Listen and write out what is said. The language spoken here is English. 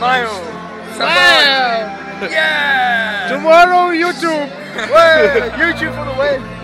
Smile. Smile. Yeah. Tomorrow YouTube. Way. YouTube for the win.